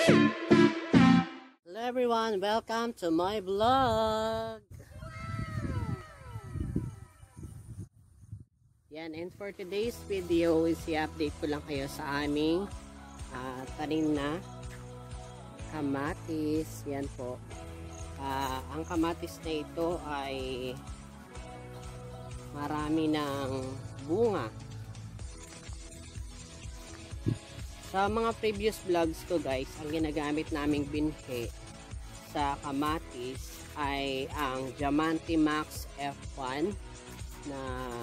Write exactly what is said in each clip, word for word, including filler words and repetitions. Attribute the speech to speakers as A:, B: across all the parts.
A: Hello everyone, welcome to my vlog. Yan, and for today's video is i-update ko lang kayo sa aming uh, tanim na kamatis. Yan po. Uh, ang kamatis na ito ay marami ng bunga. Sa mga previous vlogs ko guys, ang ginagamit naming binhi sa kamatis ay ang Diamante Max F one na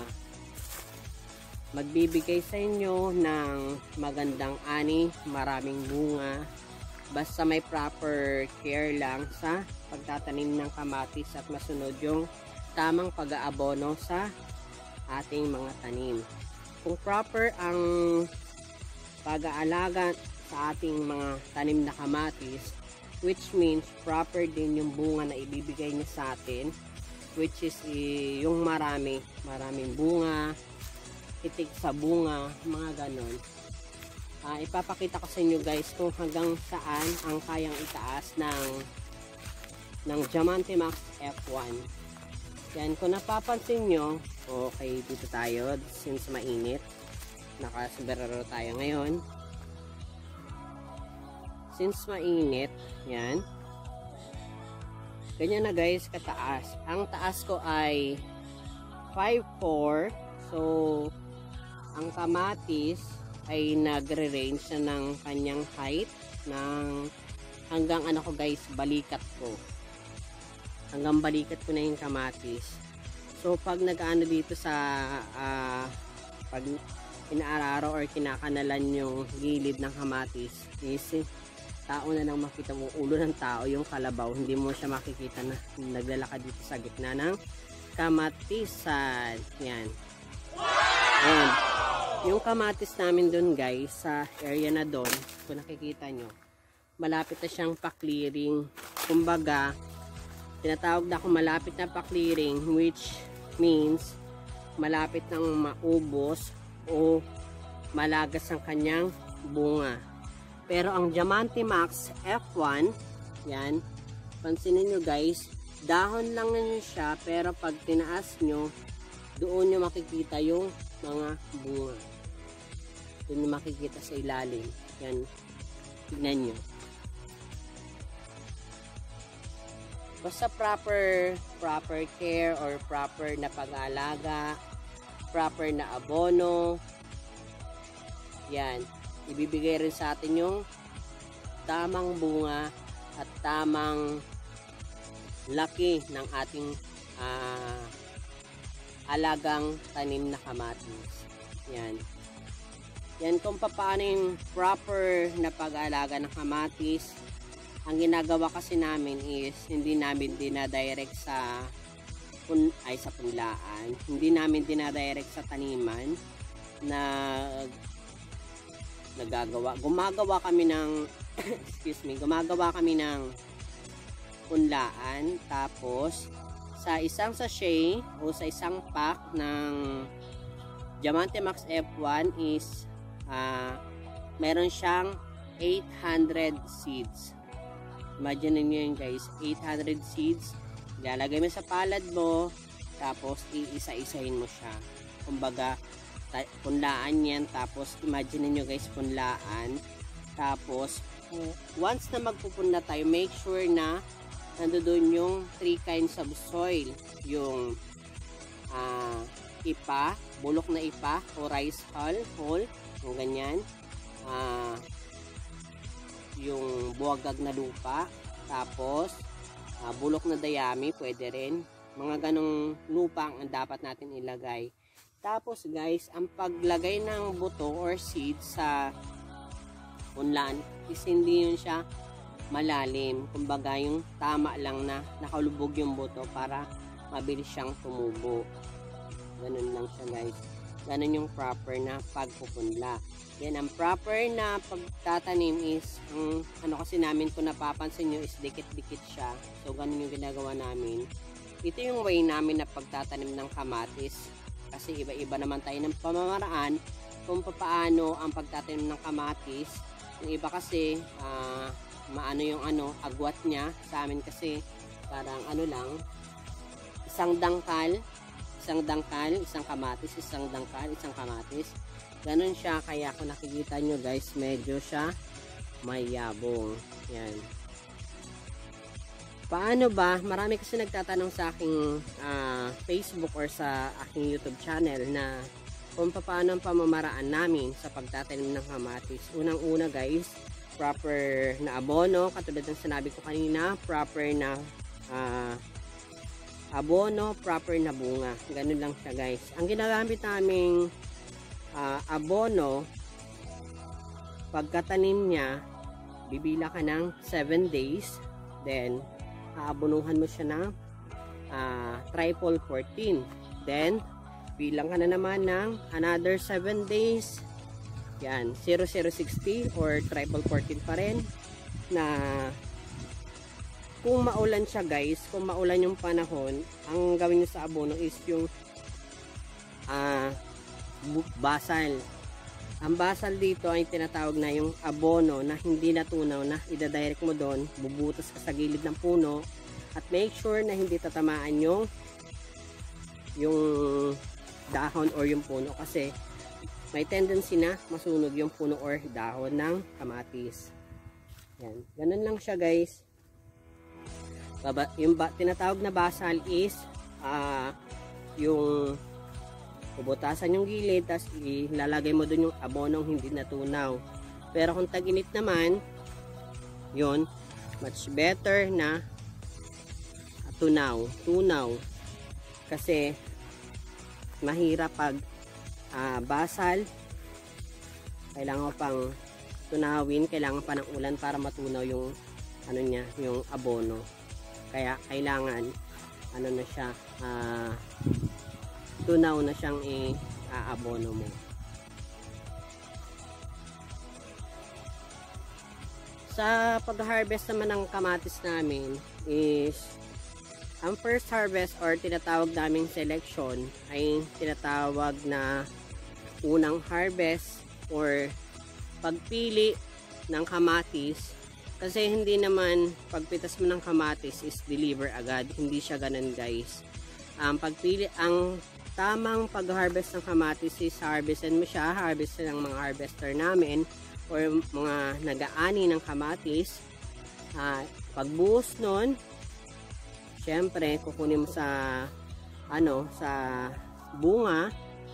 A: magbibigay sa inyo ng magandang ani, maraming bunga, basta may proper care lang sa pagtatanim ng kamatis at masunod yung tamang pag-aabono sa ating mga tanim. Kung proper ang pag-aalaga sa ating mga tanim na kamatis, which means proper din yung bunga na ibibigay niya sa atin, which is yung marami, maraming bunga, itik sa bunga, mga ganon. Uh, ipapakita ko sa inyo guys kung hanggang saan ang kayang itaas ng ng Diamante Max F one. Yan, kung napapansin nyo, okay, dito tayo since mainit, nakasberaro tayo ngayon. Since mainit, yan, ganyan na guys kataas. Ang taas ko ay five four, so ang kamatis ay nagre-range na ng kanyang height ng hanggang ano ko guys, balikat ko. Hanggang balikat ko na yung kamatis. So pag nag-ano dito sa uh, pag inaararo or kinakanalan yung gilid ng kamatis, is tao na nang makita mo, ulo ng tao yung kalabaw, hindi mo siya makikita na naglalakad dito sa gitna ng kamatisan. Yan. Ayan. Yung kamatis namin doon guys, sa area na doon, kung nakikita nyo, malapit na siyang pa-clearing. Kumbaga, tinatawag na ako malapit na pa-clearing, which means malapit nang maubos o malagas ang kanyang bunga. Pero ang Diamante Max F one, yan, pansinin nyo guys, dahon lang nyo siya, pero pag tinaas nyo, doon nyo makikita yung mga bunga. Doon nyo makikita sa ilalim. Yan, tignan nyo. Basta proper, proper care or proper na pag-aalaga, proper na abono, yan, ibibigay rin sa atin yung tamang bunga at tamang laki ng ating uh, alagang tanim na kamatis. Yan. Yan kung paano yung proper na pag-aalaga ng kamatis. Ang ginagawa kasi namin is hindi namin dinadirect sa pun ay sa punlaan. Hindi namin dinadirect sa taniman na nagagawa. Gumagawa kami ng excuse me, gumagawa kami ng punlaan, tapos sa isang sachet o sa isang pack ng Diamante Max F one is uh, meron siyang eight hundred seeds. Imagine niyo yun guys, eight hundred seeds. Ilalagay mo sa palad mo, tapos iisa-isahin mo siya. Kumbaga, punlaan yan, tapos imagine niyo guys, punlaan. Tapos, once na magpupunla tayo, make sure na nandoon yung three kinds of soil. Yung uh, ipa, bulok na ipa, o rice hull, hull, yung ganyan. Uh, yung buwagag na lupa, tapos uh, bulok na dayami, pwede rin. Mga ganong lupa ang dapat natin ilagay. Tapos guys, ang paglagay ng buto or seed sa punlaan is hindi yun siya malalim. Kumbaga yung tama lang na nakalubog yung buto para mabilis siyang tumubo. Ganun lang siya guys. Ganun yung proper na pagpupunla. Yan, ang proper na pagtatanim is, ang ano kasi namin kung napapansin nyo is dikit-dikit siya. So ganun yung ginagawa namin. Ito yung way namin na pagtatanim ng kamatis. Kasi iba-iba naman tayo ng pamamaraan kung paano ang pagtatanim ng kamatis. Yung iba kasi uh, maano yung ano, agwat niya. Sa amin kasi parang ano lang, isang dangkal, isang dangkal, isang kamatis, isang dangkal, isang kamatis. Ganun siya, kaya kung nakikita nyo guys, medyo siya mayabong. Yan. Paano ba? Marami kasi nagtatanong sa aking uh, Facebook or sa aking YouTube channel na kung paano ang pamamaraan namin sa pagtatanim ng kamatis. Unang-una guys, proper na abono, katulad ng sinabi ko kanina, proper na uh, abono, proper na bunga. Ganun lang siya guys. Ang ginagamit naming uh, abono, pagkatanim niya, bibila ka ng seven days, then aabonuhan mo siya ng uh, triple fourteen, then bilang ka na naman ng another seven days, yan, zero zero sixty or triple fourteen pa rin. Na kung maulan siya guys, kung maulan yung panahon, ang gawin nyo sa abono is yung uh, basal. Ang basal dito ay tinatawag na yung abono na hindi natunaw, na ida-direct mo doon, bubutas ka sa gilid ng puno at make sure na hindi tatamaan yung yung dahon or yung puno, kasi may tendency na masunog yung puno or dahon ng kamatis. Yan, ganun lang siya guys. Baba, yung ba, tinatawag na basal is uh, yung bubutasan yung gilid, tapos ilalagay mo dun yung abonong hindi natunaw. Pero kung tag-init naman, yun, much better na tunaw, tunaw. Kasi mahirap pag uh, basal, kailangan pang tunawin, kailangan pa ng ulan para matunaw yung ano niya, yung abono. Kaya kailangan ano na siya, uh, tunaw na siyang i-aabono mo. Sa pag-harvest naman ng kamatis namin is, ang first harvest or tinatawag naming selection ay tinatawag na unang harvest or pagpili ng kamatis. Kasi hindi naman pagpitas mo ng kamatis is deliver agad, hindi siya ganun guys. Ang um, pagpili, ang tamang pag-harvest ng kamatis is harvestin mo siya, harvestin ng mga harvester namin or mga nag-aani ng kamatis. Uh, pagbuhos nun, syempre kukunin mo sa ano, sa bunga,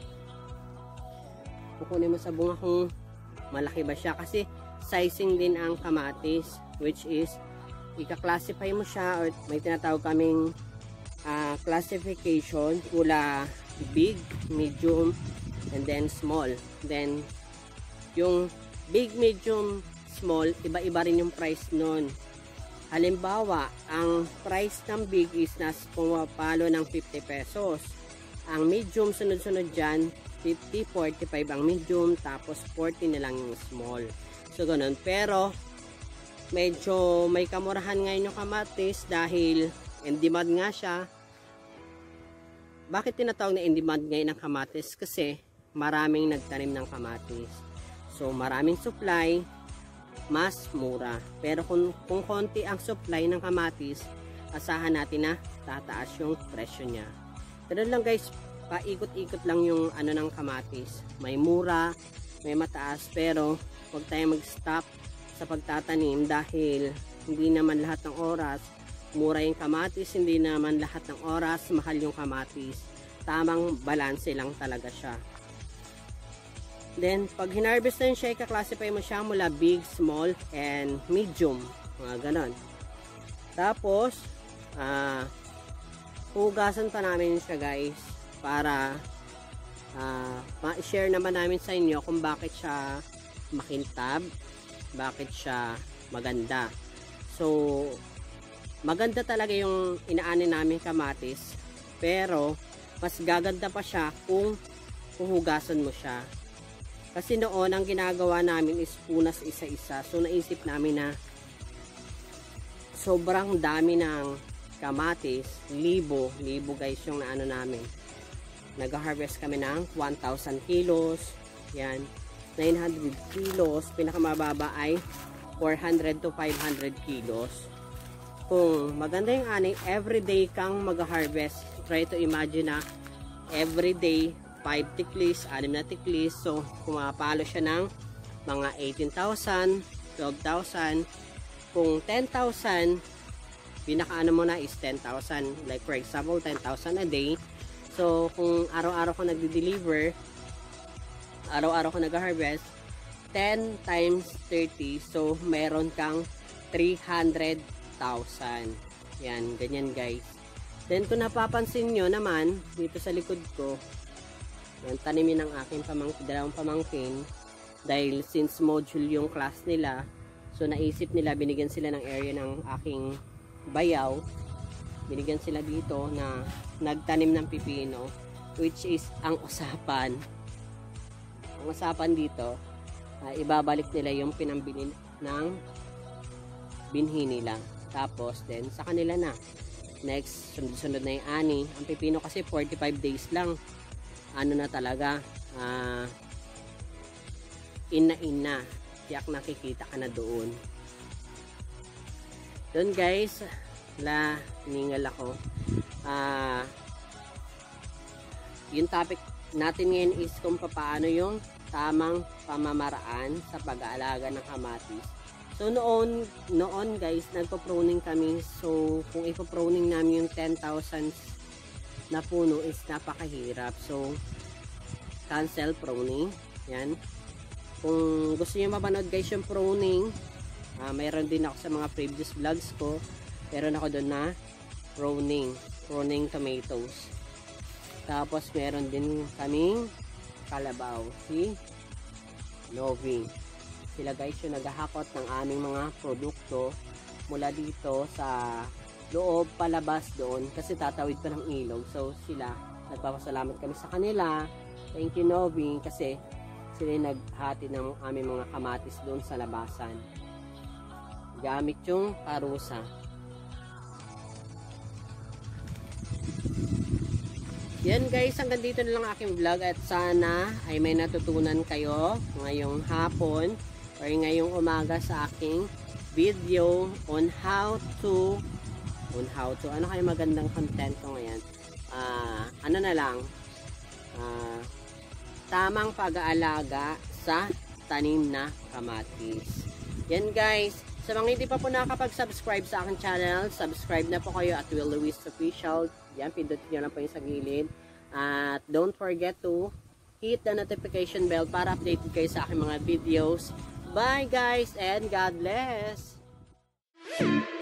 A: kukunin mo sa bunga kung malaki ba siya, kasi sizing din ang kamatis, which is ika-classify mo siya, or may tinatawag kaming uh, classification mula big, medium, and then small. Then yung big, medium, small, iba-iba rin yung price nun. Halimbawa, ang price ng big is nas pumapalo ng fifty pesos. Ang medium, sunod-sunod dyan, fifty, forty-five ang medium, tapos forty na lang yung small. So ganun. Pero medyo may kamurahan ngayon yung kamatis dahil in demand nga siya. Bakit tinatawag na in demand ngayon ng kamatis? Kasi maraming nagtanim ng kamatis. So maraming supply, mas mura. Pero kung, kung konti ang supply ng kamatis, asahan natin na tataas yung presyo niya. Pero lang guys, paikot-ikot lang yung ano ng kamatis. May mura, may mataas, pero huwag tayo mag-stop sa pagtatanim dahil hindi naman lahat ng oras mura yung kamatis, hindi naman lahat ng oras mahal yung kamatis. Tamang balanse lang talaga siya. Then pag hinarvest na siya, ika-classify mo siya mula big, small, and medium, mga ganon. Tapos uh, hugasan pa namin siya guys, para uh, ma-share naman namin sa inyo kung bakit siya makintab, bakit siya maganda. So maganda talaga yung inaani namin kamatis, pero mas gaganda pa siya kung huhugasan mo siya. Kasi noon ang ginagawa namin is punas isa-isa. So naisip namin na sobrang dami ng kamatis, libo, libo guys yung naano namin. Nag-harvest kami ng one thousand kilos, yan, nine hundred kilos, pinakamababa ay four hundred to five hundred kilos. Kung maganda yung ani, everyday kang mag-harvest. Try to imagine na everyday five tiklis, anim na tiklis. So, pumapalo siya ng mga eighteen thousand, twelve thousand. Kung ten thousand, pinaka-ano mo na is ten thousand. Like for example, ten thousand a day. So, kung araw-araw ko nagde-deliver, araw-araw ko nag-harvest, ten times thirty. So, meron kang three hundred thousand. Yan, ganyan guys. Then, kung napapansin nyo naman, dito sa likod ko, yan, tanimin ng aking pamangkin, dalawang pamangkin. Dahil since module yung class nila, so naisip nila, binigyan sila ng area ng aking bayaw. Binigyan sila dito na nagtanim ng pipino, which is ang usapan. Ang usapan dito, uh, ibabalik nila yung pinambili ng binhi nila. Tapos, then, sa kanila na. Next, sunod-sunod na yung ani. Ang pipino kasi forty-five days lang. Ano na talaga, uh, in na tiyak nakikita ka na doon. Doon guys, la, hiningal ako. Uh, yung topic natin ngayon is kung paano yung tamang pamamaraan sa pag-aalaga ng kamatis. So noon, noon guys, nagpo-pruning kami. So kung ipo-pruning namin yung ten thousand na puno is napakahirap. So cancel pruning. Yan. Kung gusto niyo mapanood guys yung pruning, uh, mayroon din ako sa mga previous vlogs ko. Meron ako doon na pruning, pruning tomatoes. Tapos meron din kaming kalabaw, si Novi. Sila guys yung naghahakot ng aming mga produkto mula dito sa loob palabas doon kasi tatawid pa ng ilog. So sila, nagpapasalamat kami sa kanila. Thank you Novi kasi sila yung naghati ng aming mga kamatis doon sa labasan. Gamit yung parusa. Yan guys, hanggang dito na lang aking vlog at sana ay may natutunan kayo ngayong hapon or ngayong umaga sa aking video on how to on how to ano kayo magandang content ko ngayon. Uh, ano na lang uh, tamang pag-aalaga sa tanim na kamatis. Yan guys, sa mga hindi pa po nakapag-subscribe sa aking channel, subscribe na po kayo at Will Lewis Official. Yan, pindutin nyo lang po yung sa gilid. At don't forget to hit the notification bell para updated kayo sa aking mga videos. Bye guys and God bless!